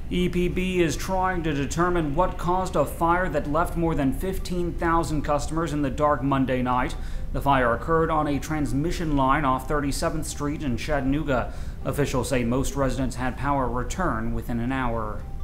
EPB is trying to determine what caused a fire that left more than 15,000 customers in the dark Monday night. The fire occurred on a transmission line off 37th Street in Chattanooga. Officials say most residents had power return within an hour.